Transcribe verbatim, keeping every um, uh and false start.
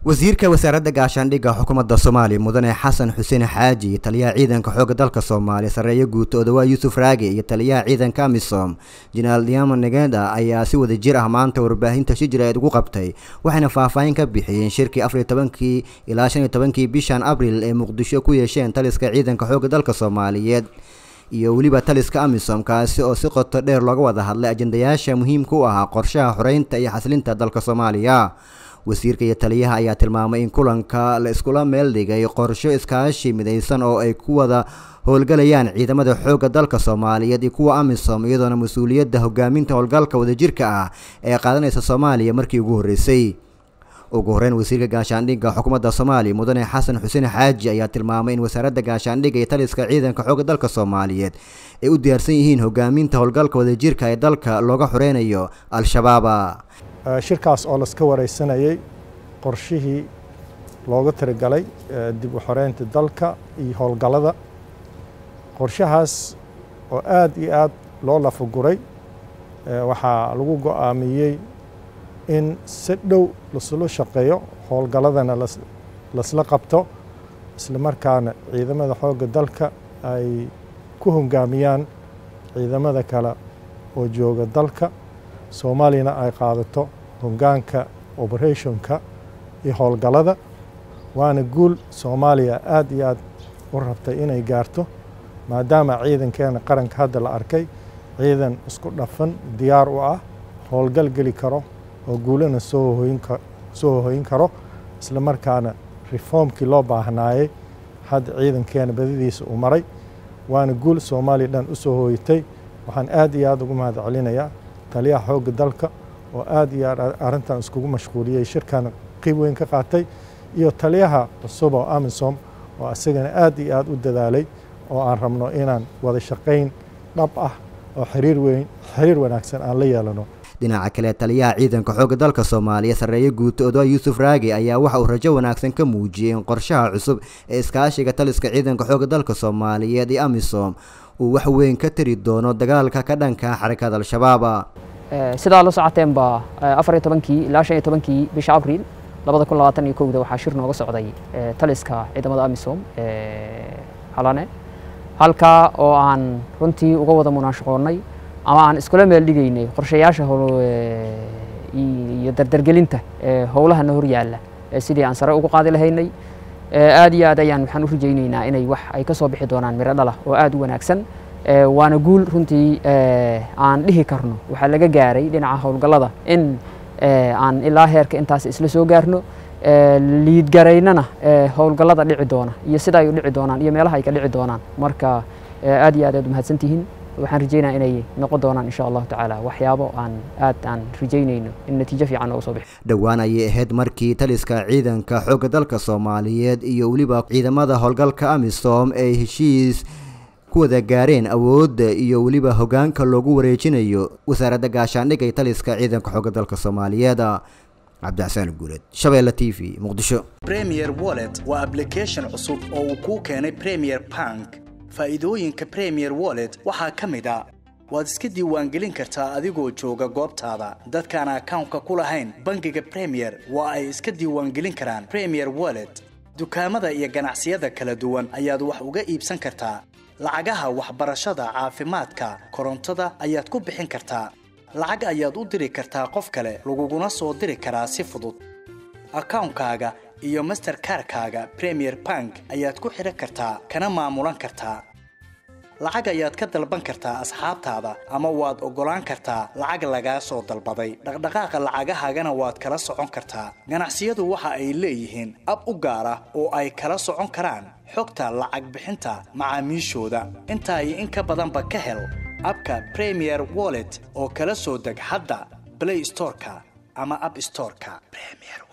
wasiirka wasaaradda gaashaandhiga xukuumadda Soomaaliya mudane Xasan Xuseen Xaaji taliyaha ciidanka xoogga dalka Soomaaliya sareeyo guutooda waa Yuusuf Raage iyo taliyaha ciidanka Amisom General Diamond Negenda ayaa si wada jir ah maanta warbaahinta shijreed ugu qabtay waxayna faahfaahin ka bixiyeen shirkii afar iyo tobankii ilaa shan iyo tobankii bishan Abriil ee Muqdisho ku yeesheen taliska ciidanka xoogga dalka Soomaaliyeed iyo waliba taliska Amisom kaasi oo si qoto dheer looga wada hadlay ajendayaasha muhiimka u ah qorshaha xoreynta iyo xasilinta dalka Soomaaliya. wasiirka iyo taliyaha ayaa tilmaamay in kulanka la iskula meel dhigay qorshe iskaashi midaysan oo ay ku wada howlgalayaan ciidamada xoogga dalka Soomaaliyeed iyo kuwa Amisom iyadoona mas'uuliyadda hogaaminta howlgalka wadajirka ah ee qaadanaysa Soomaaliya markii ugu horeysay. ugu horeyn wasiirka gaashaandhiga xukuumadda Soomaaliya mudane Xasan Xuseen Xaaji ayaa tilmaamay in wasaaradda gaashaandhiga iyo taliska ciidanka xoogga dalka Soomaaliyeed ay u diyaarsan yihiin hogaaminta howlgalka wadajirka ee dalka looga xoreynayo al-shabaab. shirkaas oo la iska wareysanayay qorshihii looga tirigalay dib u xoreynta dalka iyo howlgallada qorshahaas oo aad iyo aad loo lafaguray waxaa lagu go'aamiyey in si dhow lasula shaqeeyo howlgalladana lasla qabto isla markaana ciidamada xoogga dalka ay ku hogaamiyaan ciidamada kale oo jooga dalka Soomaaliyana ay qaadato hoggaanka operationka iyo howlgallada waana guul Soomaaliya aad iyo aad u rabtay inay gaarto maadaama ciidankeena qaranka hadda la arkay ciidan isku dhafan diyaar u ah howlgal gali karo oo guulana soo hooyin ka soo hooyin karo isla markaana reformkii loo baahnaayay hadda ciidankeena badadiisa u maray waana guul Soomaaliya dhan u soo hooyitay waxaan aad iyo aad ugu mahadcelinayaa taliyaha xoogga dalka oo aad iyo aad arrintan iskugu mashquuliyay shirkan qayb weyn ka qaatay iyo taliyaha cusub oo Amisom oo asagana aad iyo aad u dadaalay oo aan rabno inaan wada shaqayn dhab ah oo xiriir weyn xiriir wanaagsan aan la yeelano. dhinaca kale taliyaha ciidanka xoogga dalka Soomaaliya sareeyo guutooda Yuusuf Raage ayaa waxa uu rajo wanaagsan ka muujiyay in qorshaha cusub ee iskaashiga taliska ciidanka xoogga dalka Soomaaliyeed iyo Amisom uu wax weyn ka tiri doono dagaalka ka dhanka xarakada al-shabaab. sida la socoteen ba afar iyo tobankii ilaa shan iyo tobankii bisha Abriil laba kun iyo labaatan iyo kow waxaa shir nooga socday taliska ciidamada Amisom ee halane halka oo aan runtii uga wada munaashaqoonay ama aan iskula meel dhigaynay qorshayaasha iyo dardargelinta howlaha hor yaala sidii aan sare ugu qaadi lahaynay aad iyo aad ayaan waxaan u rajaynaynaa inay wax ay ka soo bixi doonaan miro dhal ah oo aad u wanaagsan waana guul runtii aan dhihi karno waxa laga gaaray dhinaca howlgallada in aan ilaa heerka intaas isla soo gaarno liid garaynana howlgallada dhici doona iyo sida ay u dhici doonaan iyo meelaha ay ka dhici doonaan marka aad iyo aad aad mahadsantihiin waxaan rajaynayaa inay noqon doonaan insha Allah tacaala waxyaabo aan aad aan rajaynayno in natiijo fiican oo soo bixi dhawaan ayay ahayd markii taliska ciidanka xoogga dalka Soomaaliyeed iyo waliba ciidamada howlgalka Amisom ay heshiis ku wada gaareen awoodda iyo waliba hoggaanka loogu wareejinayo wasaaradda gaashaandhiga iyo taliska ciidanka xoogga dalka Soomaaliyeed. عبد الحسين الجولد شبelle تي في مقدشو. Premier Wallet waa application cusub oo uu ku keenay Premier Bank. faa'iidooyinka Premier Wallet waxaa ka mid ah waad iska diiwaangelin kartaa adigoo jooga goobtaada dadkaan account-ka ku lahayn bangiga Premier waa ay iska diiwaangelin karaan Premier Wallet dukaamada iyo ganacsiyada kala duwan ayaad wax uga iibsan kartaa lacagaha waxbarashada caafimaadka korontada ayaad ku bixin kartaa lacag ayaad u diri kartaa qof kale laguguna soo diri karaa si fudud account-kaaga iyo Mastercard-kaaga Premier Bank ayaad ku xiran kartaa kana maamulan kartaa lacag ayaad ka dalban kartaa asxaabtaada ama waad ogolaan kartaa lacag laga soo dalbaday dhaqdhaqaaqa lacagahaagana waad kala socon kartaa ganacsiyadu waxa ay leeyihiin ab u gaar ah oo ay kala socon karaan xogta lacag bixinta macaamiishooda inta ay in ka badan ba ka hel abka Premier Wallet oo kala soo deg hadda Play Store-ka ama App Store-ka Premier